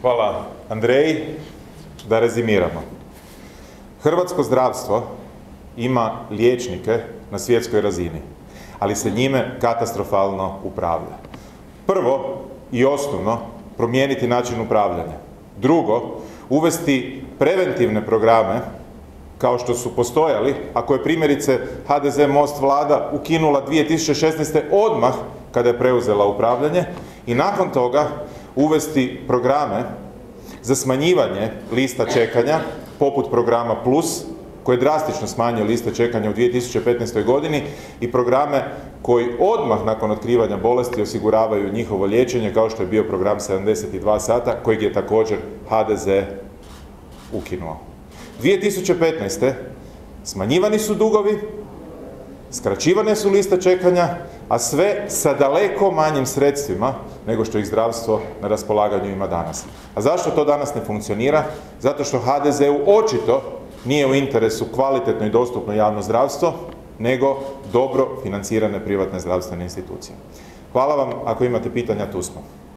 Hvala Andreji. Da rezimiramo. Hrvatsko zdravstvo ima liječnike na svjetskoj razini, ali se njime katastrofalno upravlja. Prvo i osnovno, promijeniti način upravljanja. Drugo, uvesti preventivne programe kao što su postojali, ako je primjerice HDZ Most vlada ukinula 2016. odmah kada je preuzela upravljanje, i nakon toga uvesti programe za smanjivanje lista čekanja, poput programa Plus, koji je drastično smanjio liste čekanja u 2015. godini, i programe koji odmah nakon otkrivanja bolesti osiguravaju njihovo liječenje, kao što je bio program 72 sata, kojeg je također HDZ ukinuo. 2015. smanjivani su dugovi, skraćivane su liste čekanja, a sve sa daleko manjim sredstvima nego što ih zdravstvo na raspolaganju ima danas. A zašto to danas ne funkcionira? Zato što HDZ-u očito nije u interesu kvalitetno i dostupno javno zdravstvo, nego dobro financirane privatne zdravstvene institucije. Hvala vam, ako imate pitanja, tu smo.